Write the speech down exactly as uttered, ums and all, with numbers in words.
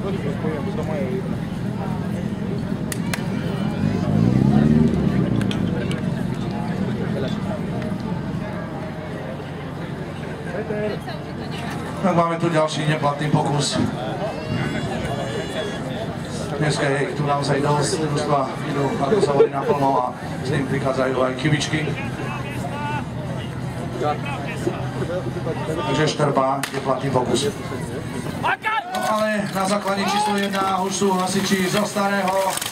Tak máme tu ďalší neplatný pokus. Dneska je ich tu naozaj dosť, družstva idú, ako sa hovorí, naplno a s ním prichádzajú aj kyvičky. Takže Štrba, neplatný pokus. No ale na základne číslo jedna už sú hasiči zo Starého.